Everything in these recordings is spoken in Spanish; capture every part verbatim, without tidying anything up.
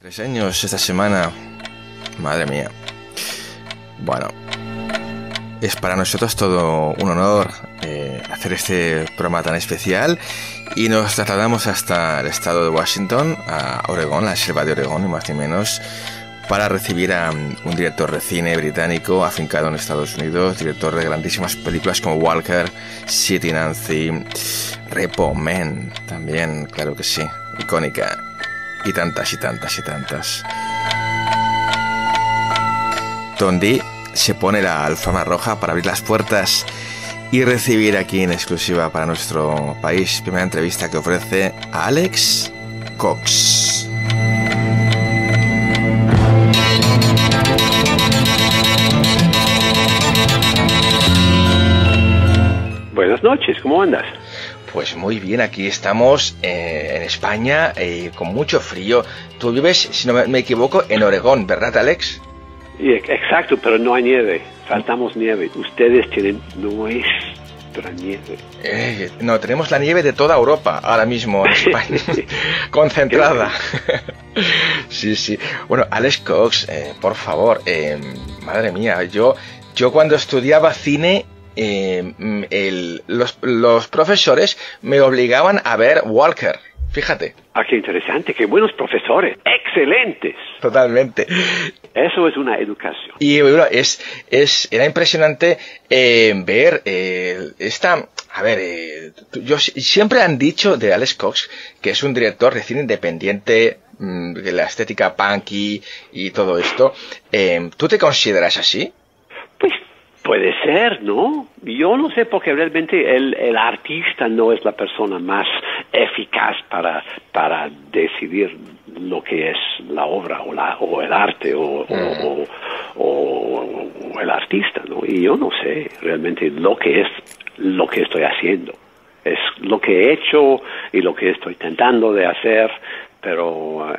Tres años esta semana. Madre mía. Bueno, es para nosotros todo un honor eh, hacer este programa tan especial y nos trasladamos hasta el estado de Washington, a Oregón, la selva de Oregón, ni más ni menos, para recibir a un director de cine británico afincado en Estados Unidos, director de grandísimas películas como Walker, City Nancy, Repo Man, también, claro que sí, icónica, y tantas y tantas y tantas. Tom Dee se pone la alfombra roja para abrir las puertas y recibir aquí en exclusiva para nuestro país primera entrevista que ofrece a Alex Cox. Buenas noches, ¿cómo andas? Pues muy bien, aquí estamos eh, en España eh, con mucho frío. Tú vives, si no me equivoco, en Oregón, ¿verdad, Alex? Exacto, pero no hay nieve. Faltamos nieve. Ustedes tienen nuestra nieve. Eh, no, tenemos la nieve de toda Europa ahora mismo en España, concentrada. Sí, sí. Bueno, Alex Cox, eh, por favor, eh, madre mía, yo, yo cuando estudiaba cine, eh, el, los, los profesores me obligaban a ver Walker. Fíjate. Ah, qué interesante, qué buenos profesores, excelentes. Totalmente. Eso es una educación. Y bueno, es, es, era impresionante eh, ver eh, esta, a ver, eh, yo siempre han dicho de Alex Cox que es un director de cine independiente, mmm, de la estética punky y todo esto. Eh, ¿Tú te consideras así? Pues puede ser, ¿no? Yo no sé, porque realmente el, el artista no es la persona más eficaz para, para decidir lo que es la obra o, la, o el arte o, mm. o, o, o el artista, ¿no? Y yo no sé realmente lo que es lo que estoy haciendo. Es lo que he hecho y lo que estoy tentando de hacer, pero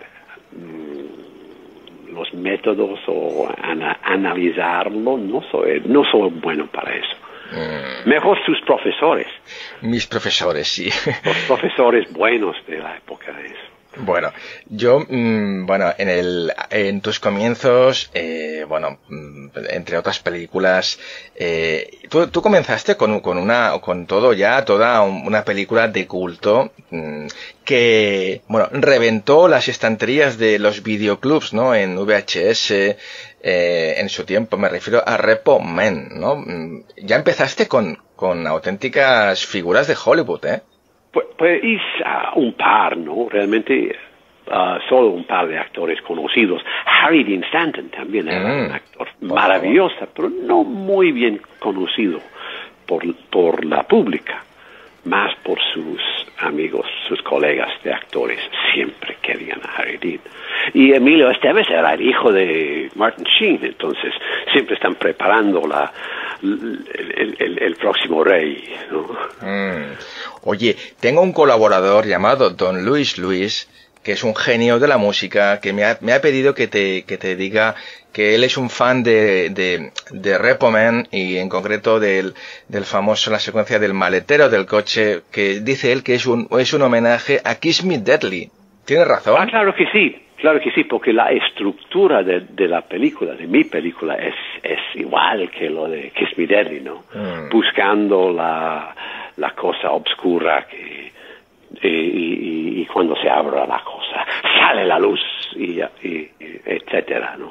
uh, los métodos o ana, analizarlo, no soy, no soy bueno para eso. Mm. Mejor sus profesores. Mis profesores, sí. Los profesores buenos de la época de eso. Bueno, yo, mmm, bueno, en el, en tus comienzos, eh, bueno, entre otras películas, eh, tú, tú comenzaste con, con una, con todo ya, toda una película de culto, mmm, que, bueno, reventó las estanterías de los videoclubs, ¿no? En V H S, eh, en su tiempo, me refiero a Repo Man, ¿no? Ya empezaste con, con auténticas figuras de Hollywood, ¿eh? Pues, pues uh, un par, ¿no? Realmente uh, solo un par de actores conocidos. Harry Dean Stanton también era mm, un actor maravilloso, pero no muy bien conocido por, por la pública, más por sus amigos, sus colegas de actores. Siempre querían a Harry Dean. Y Emilio Estevez era el hijo de Martin Sheen, entonces siempre están preparando la, el, el, el, el próximo rey, ¿no? Mm. Oye, tengo un colaborador llamado Don Luis Luis, que es un genio de la música, que me ha, me ha pedido que te, que te diga que él es un fan de, de, de Repo Man y en concreto del, del famoso, la secuencia del maletero del coche, que dice él que es un, es un homenaje a Kiss Me Deadly. ¿Tienes razón? Ah, claro que sí. Claro que sí, porque la estructura de, de la película, de mi película, es, es igual que lo de Kiss Me Deadly, ¿no? Mm. Buscando la, la cosa obscura que, y, y, y cuando se abra la cosa, sale la luz, y, y, y etcétera, ¿no?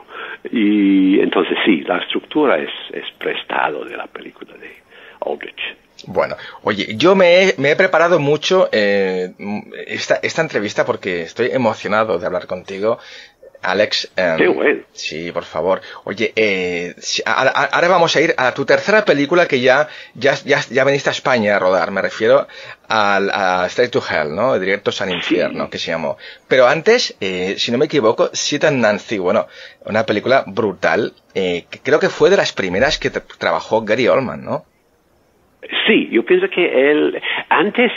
Y entonces sí, la estructura es, es prestado de la película de Aldrich. Bueno, oye, yo me he, me he preparado mucho eh, esta, esta entrevista porque estoy emocionado de hablar contigo, Alex. Eh, Qué bueno. Sí, por favor. Oye, eh, ahora, ahora vamos a ir a tu tercera película que ya, ya, ya, ya veniste a España a rodar. Me refiero al, a Straight to Hell, ¿no? Directos al infierno, sí, que se llamó. Pero antes, eh, si no me equivoco, Sid and Nancy, bueno, una película brutal, eh, que creo que fue de las primeras que tra- trabajó Gary Oldman, ¿no? Sí, yo pienso que él, antes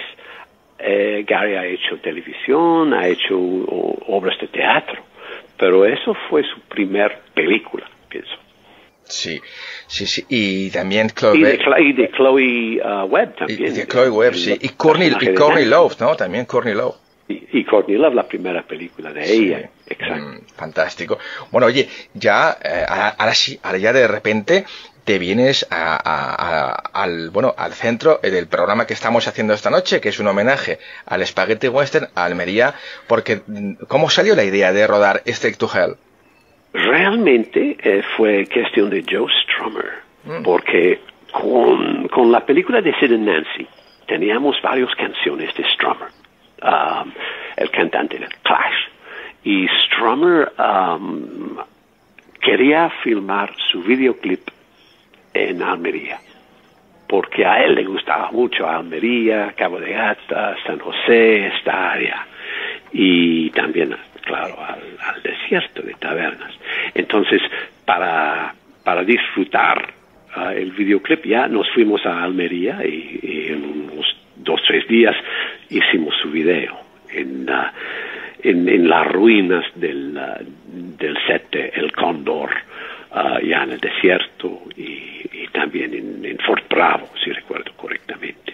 eh, Gary ha hecho televisión, ha hecho o, obras de teatro, pero eso fue su primer película, pienso. Sí, sí, sí, y también Chloe y de, Chloe, y de Chloe uh, Webb también. Y de Chloe Webb, sí, y Courtney, y Courtney Love, ¿no? También Courtney Love. Y, y Courtney Love, la primera película de sí. ella, exacto. Mm, fantástico. Bueno, oye, ya, eh, ahora sí, ahora ya de repente te vienes a, a, a, al, bueno, al centro del programa que estamos haciendo esta noche, que es un homenaje al Spaghetti Western, a Almería, porque ¿cómo salió la idea de rodar Straight to Hell? Realmente eh, fue cuestión de Joe Strummer, mm. porque con, con la película de Sid and Nancy teníamos varias canciones de Strummer, um, el cantante del Clash, y Strummer um, quería filmar su videoclip en Almería, porque a él le gustaba mucho Almería, Cabo de Gata, San José, esta área, y también, claro, al, al desierto de Tabernas. Entonces, para, para disfrutar uh, el videoclip, ya nos fuimos a Almería y, y en unos dos, tres días hicimos su video en, uh, en, en las ruinas del, uh, del set de El Cóndor, Uh, ya en el desierto y, y también en, en Fort Bravo, si recuerdo correctamente.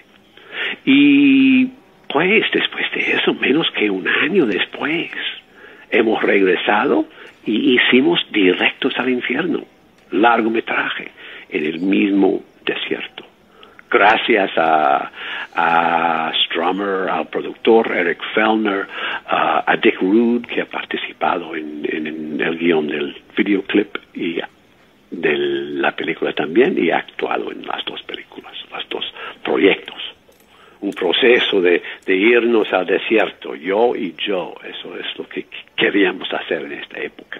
Y pues después de eso, menos que un año después, hemos regresado y hicimos Directos al Infierno, largometraje, en el mismo desierto. Gracias a, a Strummer, al productor Eric Fellner, uh, a Dick Rude, que ha participado en, en, en el guión del videoclip y de la película también, y ha actuado en las dos películas, los dos proyectos. Un proceso de, de irnos al desierto, yo y yo, eso es lo que queríamos hacer en esta época.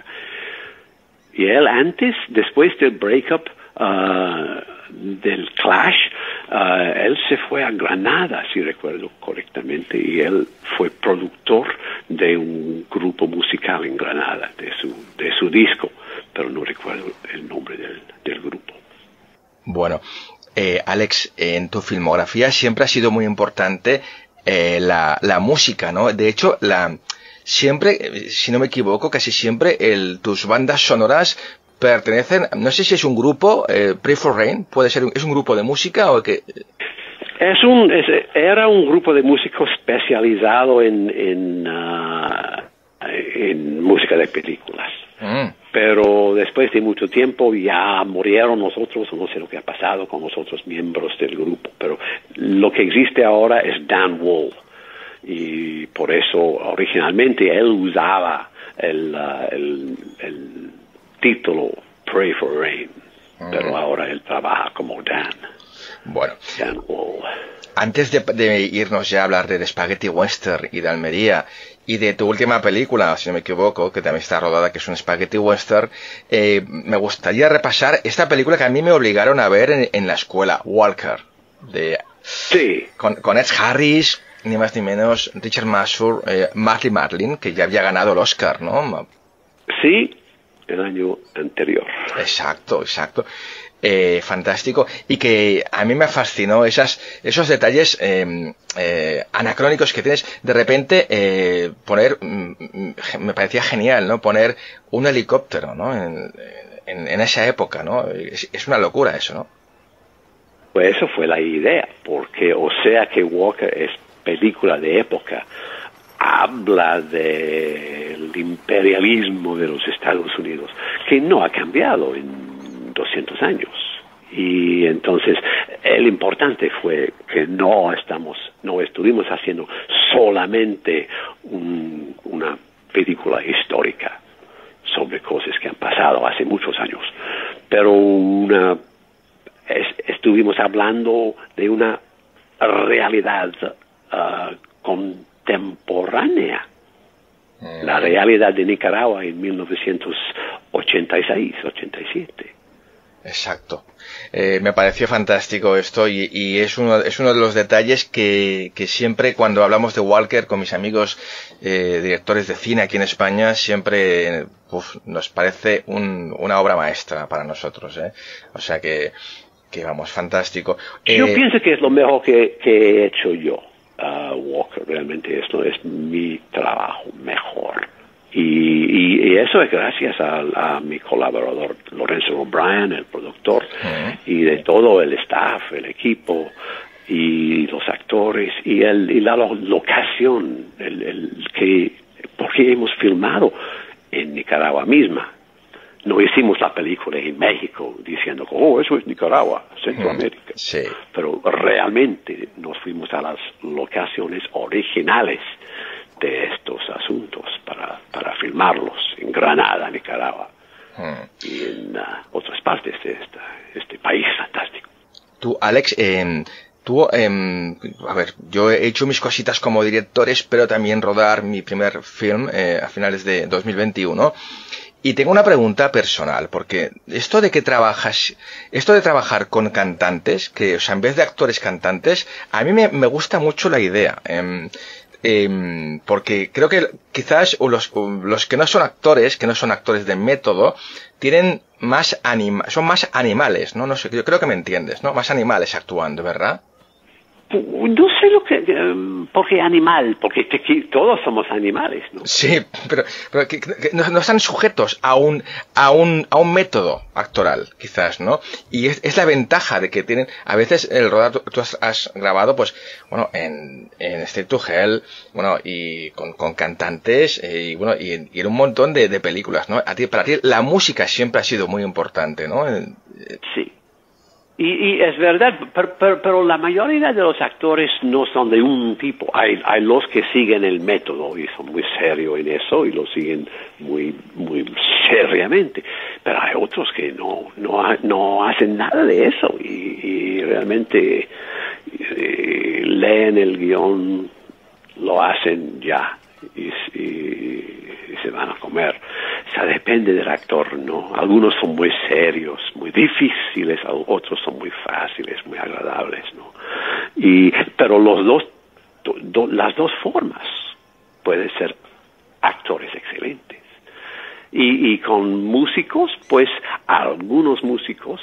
Y él antes, después del breakup, uh, del Clash, uh, él se fue a Granada, si recuerdo correctamente, y él fue productor de un grupo musical en Granada, de su, de su disco, pero no recuerdo el nombre del, del grupo. Bueno, eh, Alex, en tu filmografía siempre ha sido muy importante eh, la, la música, ¿no? De hecho, la siempre, si no me equivoco, casi siempre el, tus bandas sonoras pertenecen, no sé si es un grupo, eh, Pray for Rain, puede ser, ¿es un grupo de música o qué? Es un, es, era un grupo de músicos especializado en, en, uh, en música de películas. Mm. Pero después de mucho tiempo ya murieron nosotros, no sé lo que ha pasado con los otros miembros del grupo, pero lo que existe ahora es Dan Wall. Y por eso originalmente él usaba el, uh, el, el título Pray for Rain, mm. pero ahora él trabaja como Dan. Bueno, Dan Wall. Antes de, de irnos ya a hablar del Spaghetti Western y de Almería y de tu última película, si no me equivoco, que también está rodada, que es un Spaghetti Western, eh, me gustaría repasar esta película que a mí me obligaron a ver en, en la escuela, Walker, de sí. con, con Ed Harris, ni más ni menos, Richard Masur, eh, Marley Marlin, que ya había ganado el Oscar, ¿no? Sí, el año anterior. Exacto, exacto. Eh, fantástico, y que a mí me fascinó esas, esos detalles eh, eh, anacrónicos que tienes de repente, eh, poner, mm, me parecía genial, ¿no? Poner un helicóptero, ¿no? En, en, en esa época, ¿no? Es, es una locura eso, ¿no? Pues eso fue la idea, porque o sea que Walker es película de época, habla del imperialismo de los Estados Unidos, que no ha cambiado en doscientos años. Y entonces el importante fue que no estamos, no estuvimos haciendo solamente un, una película histórica sobre cosas que han pasado hace muchos años, pero una, es, estuvimos hablando de una realidad uh, contemporánea. Mm. La realidad de Nicaragua en mil novecientos ochenta y seis, ochenta y siete. Exacto. Eh, me pareció fantástico esto y, y es uno es uno de los detalles que, que siempre cuando hablamos de Walker con mis amigos eh, directores de cine aquí en España siempre uf, nos parece un, una obra maestra para nosotros, ¿eh? O sea que, que vamos, fantástico. Yo eh, pienso que es lo mejor que, que he hecho yo, uh, Walker. Realmente esto es mi trabajo mejor. Y, y, y eso es gracias a, a mi colaborador Lorenzo O'Brien, el productor, uh-huh. y de todo el staff, el equipo, y los actores, y, el, y la locación, el, el que porque hemos filmado en Nicaragua misma. No hicimos la película en México diciendo, oh, eso es Nicaragua, Centroamérica. Sí. Pero realmente nos fuimos a las locaciones originales de estos asuntos para, para filmarlos en Granada, Nicaragua, hmm. y en uh, otras partes de esta, este país fantástico. Tú, Alex, eh, tú, eh, a ver, yo he hecho mis cositas como directores, pero también rodar mi primer film eh, a finales de dos mil veintiuno. Y tengo una pregunta personal, porque esto de que trabajas, esto de trabajar con cantantes, que, o sea, en vez de actores cantantes, a mí me, me gusta mucho la idea. Eh, Eh, porque creo que quizás los, los que no son actores, que no son actores de método, tienen más anima, son más animales, ¿no? No sé, yo creo que me entiendes, ¿no? Más animales actuando, ¿verdad? No sé lo que... Um, ¿por qué animal? Porque te, todos somos animales, ¿no? Sí, pero, pero que, que no, no están sujetos a un, a un, a un método actoral, quizás, ¿no? Y es, es la ventaja de que tienen... A veces el rodar, tú, tú has, has grabado, pues, bueno, en, en Straight to Hell, bueno, y con, con cantantes, eh, y bueno, y en, y en un montón de, de películas, ¿no? A ti, para ti la música siempre ha sido muy importante, ¿no? Sí. Y, y es verdad, pero, pero, pero la mayoría de los actores no son de un tipo. Hay, hay los que siguen el método y son muy serios en eso y lo siguen muy, muy seriamente. Pero hay otros que no, no, no hacen nada de eso y, y realmente y, leen el guión, lo hacen ya y, y, y se van a comer. O sea, depende del actor, ¿no? Algunos son muy serios, muy difíciles, otros son muy fáciles, muy agradables, ¿no? Y, pero los dos, do, do, las dos formas pueden ser actores excelentes. Y, y con músicos, pues algunos músicos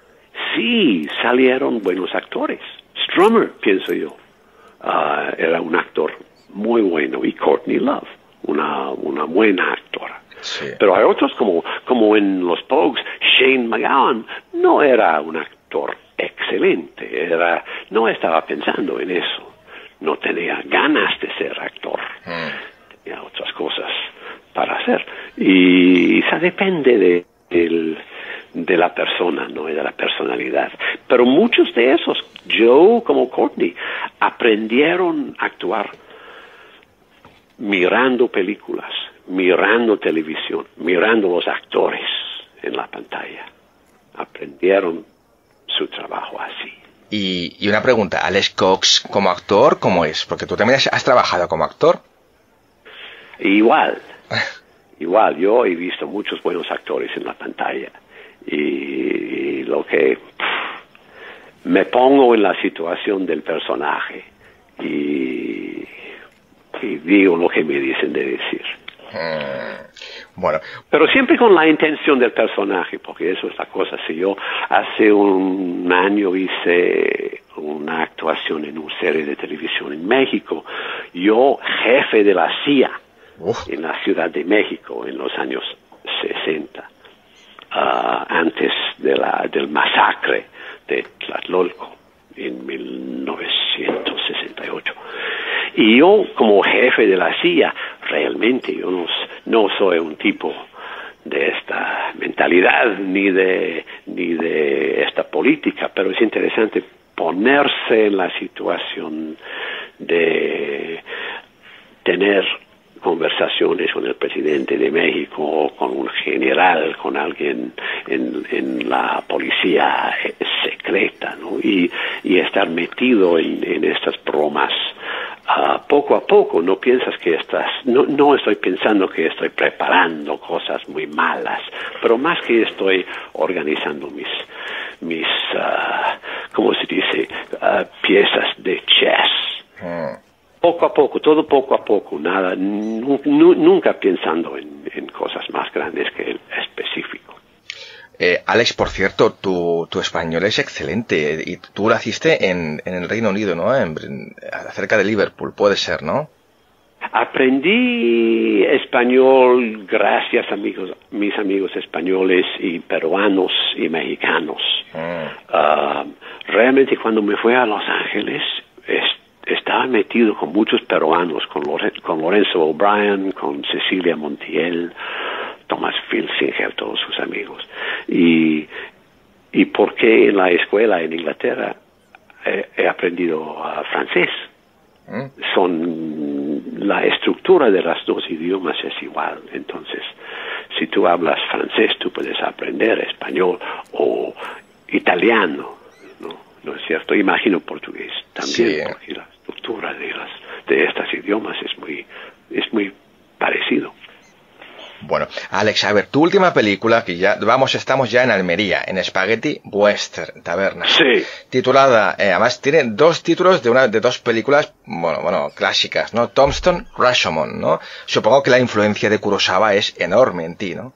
sí salieron buenos actores. Strummer, pienso yo, uh, era un actor muy bueno, y Courtney Love, una, una buena actora. Sí. Pero hay otros como, como en los Pogues, Shane MacGowan no era un actor excelente, era, no estaba pensando en eso, no tenía ganas de ser actor, mm. tenía otras cosas para hacer. Y eso depende de, de, de la persona, ¿no? Y de la personalidad. Pero muchos de esos, Joe como Courtney, aprendieron a actuar mirando películas, mirando televisión, mirando los actores en la pantalla. Aprendieron su trabajo así. Y, y una pregunta, Alex Cox como actor, ¿cómo es? Porque tú también has, has trabajado como actor. Igual, igual, yo he visto muchos buenos actores en la pantalla y, y lo que pff, me pongo en la situación del personaje y y digo lo que me dicen de decir. Hmm. Bueno. Pero siempre con la intención del personaje, porque eso es la cosa. Si yo hace un año hice una actuación en una serie de televisión en México, yo jefe de la C I A Uf. en la Ciudad de México en los años sesenta, uh, antes de la, del masacre de Tlatelolco en mil novecientos sesenta y ocho. Y yo, como jefe de la C I A, realmente yo no, no soy un tipo de esta mentalidad ni de, ni de esta política, pero es interesante ponerse en la situación de tener conversaciones con el presidente de México, con un general, con alguien en, en la policía secreta, ¿no? Y, y estar metido en, en estas bromas. Uh, poco a poco, no piensas que estás, no, no estoy pensando que estoy preparando cosas muy malas, pero más que estoy organizando mis, mis, uh, ¿cómo se dice? Uh, piezas de chess. Mm. Poco a poco, todo poco a poco, nada, nu, nu, nunca pensando en, en cosas más grandes que el específico. Eh, Alex, por cierto, tu, tu español es excelente y tú naciste en, en el Reino Unido, ¿no? En, en, cerca de Liverpool, puede ser, ¿no? Aprendí español gracias a amigos, mis amigos españoles y peruanos y mexicanos. Mm. Uh, realmente cuando me fui a Los Ángeles es, estaba metido con muchos peruanos, con, Lore, con Lorenzo O'Brien, con Cecilia Montiel, Phil Singer, todos sus amigos. Y, y porque en la escuela en Inglaterra he, he aprendido uh, francés. ¿Mm? Son, la estructura de los dos idiomas es igual. Entonces, si tú hablas francés, tú puedes aprender español o italiano, ¿no? ¿No es cierto? Imagino portugués también, sí, porque la estructura de las de estos idiomas es muy es muy parecido. Bueno, Alex, a ver, tu última película, que ya, vamos, estamos ya en Almería, en Spaghetti Western Taberna. Sí. Titulada, eh, además tiene dos títulos de una de dos películas, bueno, bueno, clásicas, ¿no? Tombstone, Rashomon, ¿no? Supongo que la influencia de Kurosawa es enorme en ti, ¿no?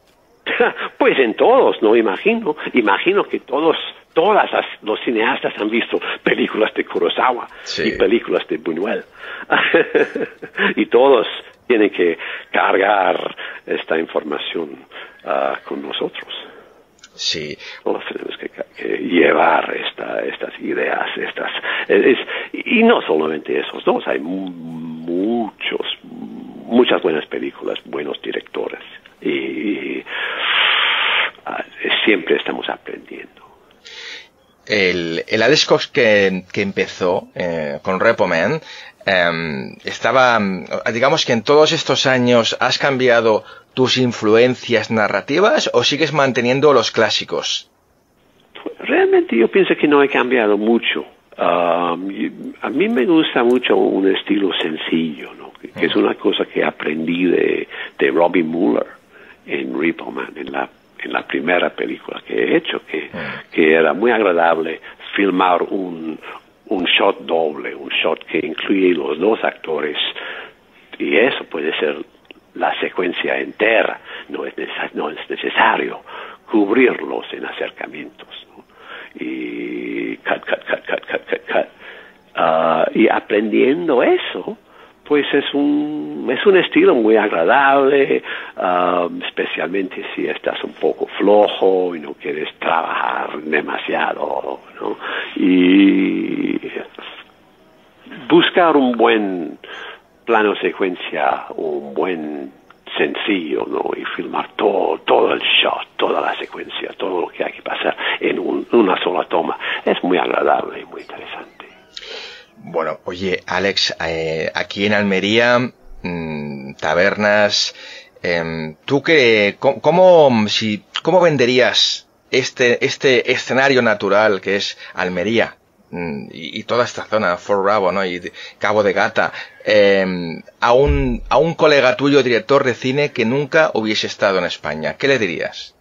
Pues en todos, ¿no? Imagino, imagino que todos, todas las, los cineastas han visto películas de Kurosawa, sí, y películas de Buñuel. Y todos tienen que cargar esta información uh, con nosotros. Sí. Todos tenemos que, que llevar esta, estas ideas, estas, es, y no solamente esos dos, hay muchos, muchas buenas películas, buenos directores, y, y uh, siempre estamos aprendiendo. El, el Alex Cox que, que empezó eh, con Repo Man, eh, estaba, digamos que en todos estos años has cambiado tus influencias narrativas o sigues manteniendo los clásicos. Realmente yo pienso que no he cambiado mucho. Um, a mí me gusta mucho un estilo sencillo, ¿no? Que, que es una cosa que aprendí de, de Robbie Mueller en Repo Man, en la en la primera película que he hecho, que, mm. que era muy agradable filmar un, un shot doble, un shot que incluye los dos actores, y eso puede ser la secuencia entera, no es, neces- no es necesario cubrirlos en acercamientos, ¿no? Y cut, cut, cut, cut, cut, cut, cut. Uh, y aprendiendo eso, pues es un es un estilo muy agradable, um, especialmente si estás un poco flojo y no quieres trabajar demasiado, ¿no? Y buscar un buen plano secuencia, un buen sencillo, ¿no? Y filmar todo todo el shot, toda la secuencia, todo lo que hay que pasar en un, una sola toma, es muy agradable y muy interesante. Bueno, oye, Alex, eh, aquí en Almería, mmm, tabernas, eh, ¿tú qué, cómo, cómo, si, cómo venderías este, este escenario natural que es Almería mmm, y, y toda esta zona, Fort Bravo, ¿no? Y de, Cabo de Gata, eh, a un, a un colega tuyo, director de cine, que nunca hubiese estado en España? ¿Qué le dirías?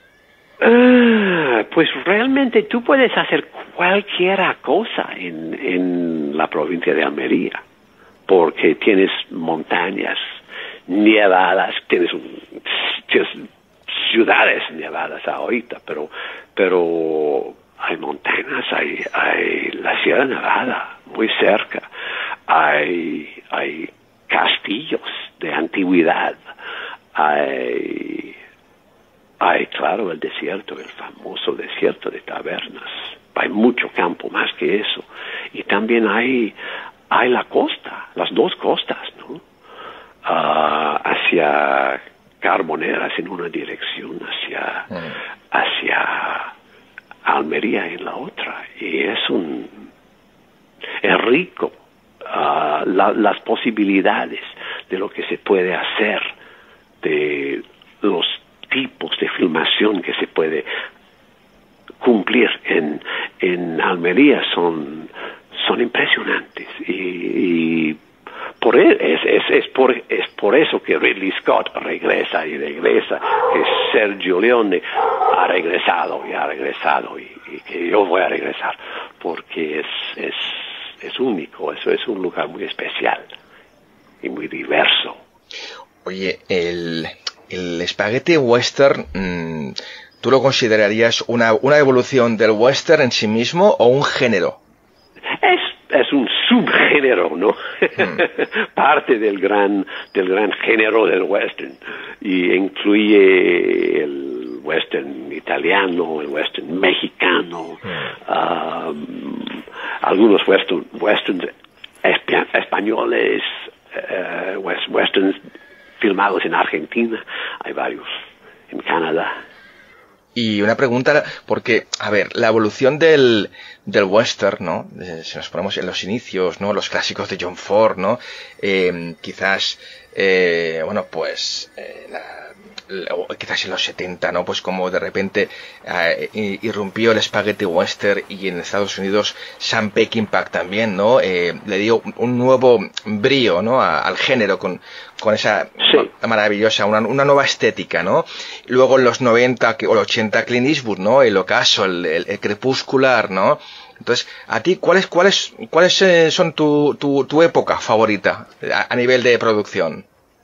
Uh, pues realmente tú puedes hacer cualquier cosa en, en la provincia de Almería, porque tienes montañas nevadas, tienes, un, tienes ciudades nevadas ahorita, pero pero hay montañas, hay, hay la Sierra Nevada muy cerca, hay, hay castillos de antigüedad, hay... Hay, claro, el desierto, el famoso desierto de Tabernas. Hay mucho campo más que eso. Y también hay, hay la costa, las dos costas, ¿no? Uh, hacia Carboneras en una dirección, hacia, mm. hacia Almería en la otra. Y es un, es rico, uh, la, las posibilidades de lo que se puede hacer, de los tipos de filmación que se puede cumplir en, en Almería son, son impresionantes, y, y por es, es, es, por, es por eso que Ridley Scott regresa y regresa, que Sergio Leone ha regresado y ha regresado y, y que yo voy a regresar, porque es, es, es único, eso es un lugar muy especial y muy diverso. Oye, el... El Spaghetti Western, mmm, ¿tú lo considerarías una, una evolución del western en sí mismo o un género? Es, es un subgénero, ¿no? Mm. Parte del gran, del gran género del western. Y incluye el western italiano, el western mexicano, mm. um, algunos western, westerns esp- españoles, uh, westerns filmados en Argentina, hay varios en Canadá. Y una pregunta, porque, a ver, la evolución del, del western, ¿no? Eh, si nos ponemos en los inicios, ¿no? Los clásicos de John Ford, ¿no? Eh, quizás, eh, bueno, pues, eh, la, la, quizás en los setenta, ¿no? Pues como de repente eh, irrumpió el spaghetti western y en Estados Unidos Sam Peckinpah también, ¿no? Eh, le dio un nuevo brío, ¿no? A, al género con, con esa sí. maravillosa, una, una nueva estética, ¿no? Luego en los noventa o los ochenta Clint Eastwood, ¿no? El ocaso, el, el, el crepuscular, ¿no? Entonces, a ti, ¿cuáles, cuáles, cuáles eh, son tu, tu, tu época favorita a, a nivel de producción?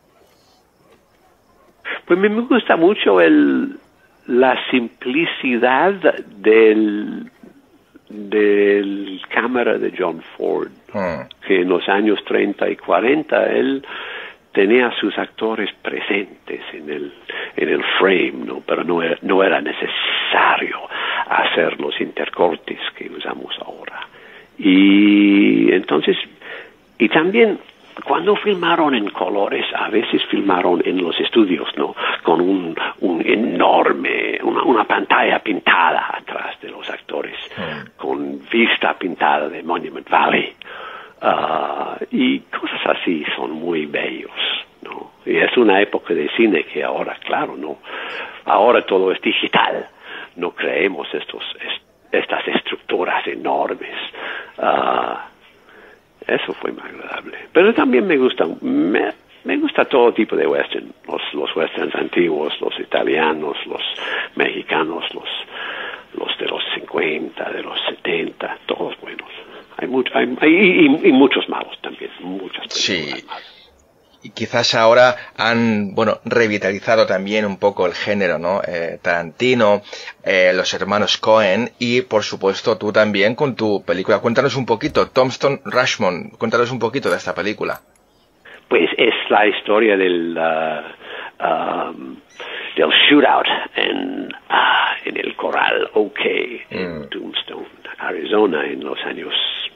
Pues me gusta mucho el, la simplicidad del, del cámara de John Ford, hmm. que en los años treinta y cuarenta él tenía a sus actores presentes en el, en el frame, ¿no? Pero no era, no era necesario hacer los intercortes que usamos ahora. Y entonces, y también cuando filmaron en colores, a veces filmaron en los estudios, ¿no? Con un, un enorme, una, una pantalla pintada atrás de los actores, mm. con vista pintada de Monument Valley. Uh, y cosas así son muy bellos, ¿no? Y es una época de cine que ahora, claro, ¿no? Ahora todo es digital. No creemos estos, est, estas estructuras enormes. Uh, Eso fue muy agradable. Pero también me gusta, me, me gusta todo tipo de western. Los, los westerns antiguos, los italianos, los mexicanos, los, los de los cincuenta, de los setenta, todos buenos. Hay, mucho, hay, hay y, y muchos malos también, muchas películas sí. malas. Y quizás ahora han, bueno, revitalizado también un poco el género, ¿no? Eh, Tarantino, eh, los hermanos Coen y, por supuesto, tú también con tu película. Cuéntanos un poquito, Tombstone Rashomon, cuéntanos un poquito de esta película. Pues es la historia del, uh, um, del shootout en, uh, en el Corral OK en mm. Tombstone, Arizona, en los años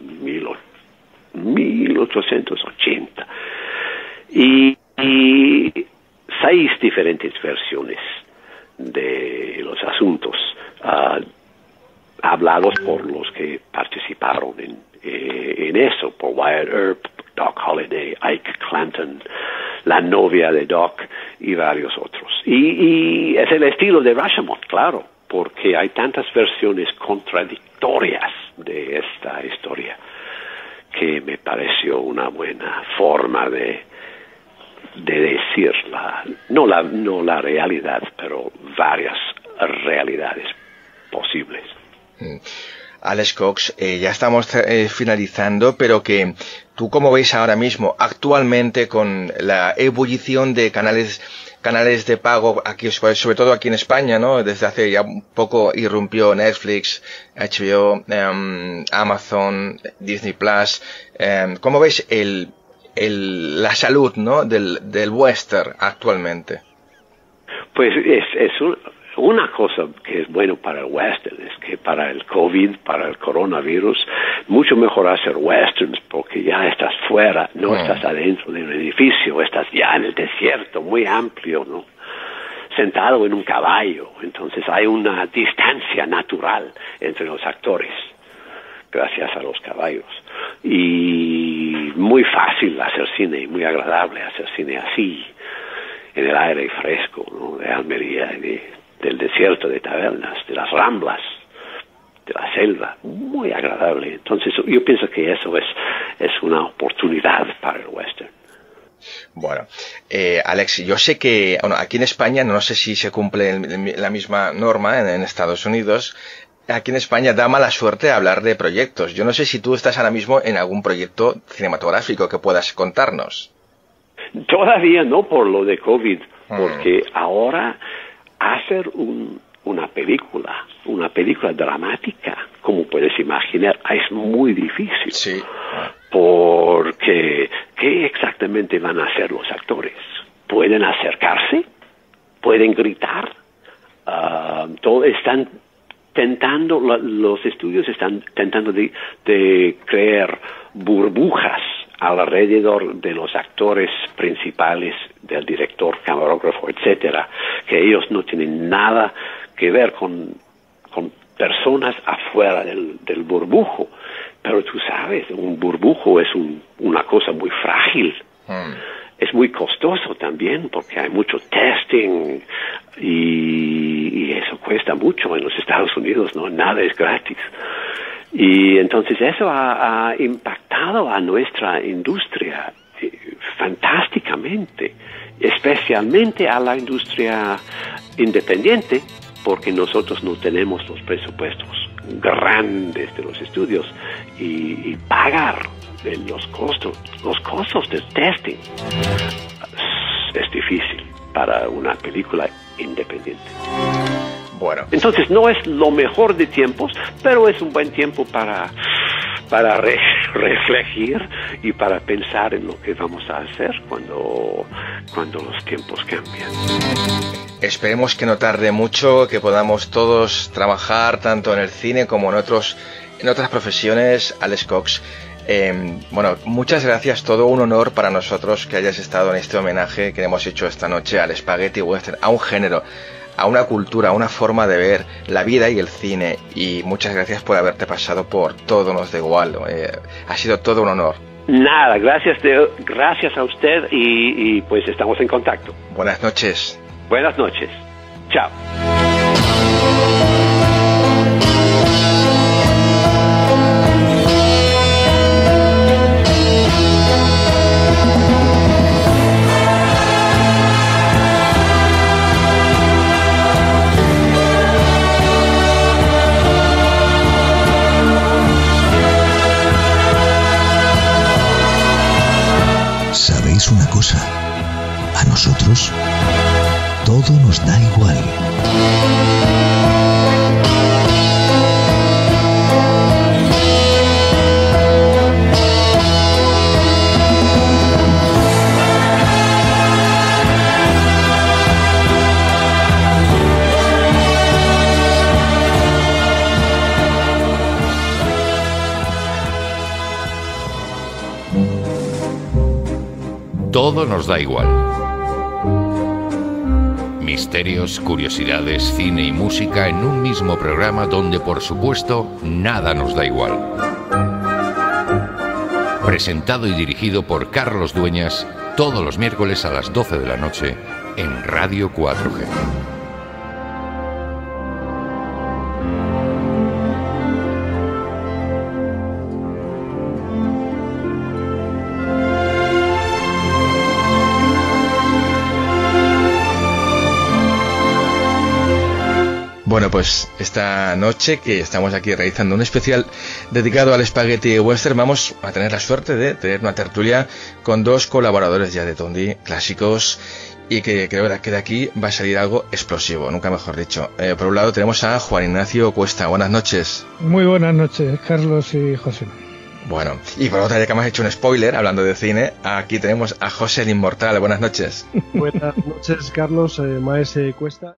mil ochocientos ochenta. Y, y seis diferentes versiones de los asuntos uh, hablados por los que participaron en, eh, en eso, por Wyatt Earp, Doc Holliday, Ike Clanton, la novia de Doc y varios otros. Y, y es el estilo de Rashomon, claro, porque hay tantas versiones contradictorias de esta historia que me pareció una buena forma de de decir la, no la, no la realidad, pero varias realidades posibles. Alex Cox, eh, ya estamos eh, finalizando, pero que tú cómo ves ahora mismo, actualmente, con la ebullición de canales canales de pago aquí, sobre todo aquí en España, ¿no? Desde hace ya un poco irrumpió Netflix, H B O, um, Amazon, Disney Plus. Um, ¿Cómo ves el El, la salud, ¿no? del, del western actualmente? Pues es, es un, una cosa que es bueno para el western, es que para el COVID, para el coronavirus, mucho mejor hacer westerns porque ya estás fuera, no mm. estás adentro de un edificio, estás ya en el desierto, muy amplio, ¿no? Sentado en un caballo, entonces hay una distancia natural entre los actores, gracias a los caballos. Y muy fácil hacer cine, muy agradable hacer cine así, en el aire fresco, ¿no? De Almería, de, del desierto de Tabernas, de las Ramblas, de la selva, muy agradable. Entonces yo pienso que eso es, es una oportunidad para el western. Bueno, eh, Alex, yo sé que bueno, aquí en España, no sé si se cumple la misma norma en, en Estados Unidos. Aquí en España da mala suerte hablar de proyectos. Yo no sé si tú estás ahora mismo en algún proyecto cinematográfico que puedas contarnos. Todavía no por lo de COVID, porque mm. ahora hacer un, una película, una película dramática, como puedes imaginar, es muy difícil. Sí. Porque, ¿qué exactamente van a hacer los actores? ¿Pueden acercarse? ¿Pueden gritar? Uh, todo están tentando, los estudios están tentando de, de crear burbujas alrededor de los actores principales, del director, camarógrafo, etcétera, que ellos no tienen nada que ver con, con personas afuera del, del burbujo. Pero tú sabes, un burbujo es un, una cosa muy frágil. Mm. Es muy costoso también porque hay mucho testing y, y eso cuesta mucho en los Estados Unidos, ¿no? Nada es gratis. Y entonces eso ha, ha impactado a nuestra industria eh, fantásticamente, especialmente a la industria independiente, porque nosotros no tenemos los presupuestos grandes de los estudios y, y pagar los costos, los costos del testing es difícil para una película independiente. Bueno. Entonces no es lo mejor de tiempos, pero es un buen tiempo para, para re, reflejar y para pensar en lo que vamos a hacer cuando, cuando los tiempos cambian. Esperemos que no tarde mucho, que podamos todos trabajar tanto en el cine como en otros, en otras profesiones. Alex Cox, eh, bueno, muchas gracias, todo un honor para nosotros que hayas estado en este homenaje que hemos hecho esta noche al Spaghetti Western, a un género, a una cultura, a una forma de ver la vida y el cine, y muchas gracias por haberte pasado por Todo Nos Da Igual. Eh, ha sido todo un honor. Nada, gracias, de, gracias a usted y, y pues estamos en contacto. Buenas noches. Buenas noches. Chao. ¿Sabéis una cosa? A nosotros todo nos da igual. Todo nos da igual. Misterios, curiosidades, cine y música en un mismo programa donde, por supuesto, nada nos da igual. Presentado y dirigido por Carlos Dueñas, todos los miércoles a las doce de la noche en Radio cuatro G. Bueno, pues esta noche que estamos aquí realizando un especial dedicado al Spaghetti Western, vamos a tener la suerte de tener una tertulia con dos colaboradores ya de Tondi, clásicos, y que creo que de aquí va a salir algo explosivo, nunca mejor dicho. Eh, por un lado tenemos a Juan Ignacio Cuesta. Buenas noches. Muy buenas noches, Carlos y José. Bueno, y por otra, ya que hemos hecho un spoiler hablando de cine, aquí tenemos a José el Inmortal. Buenas noches. Buenas noches, Carlos, eh, Maese Cuesta.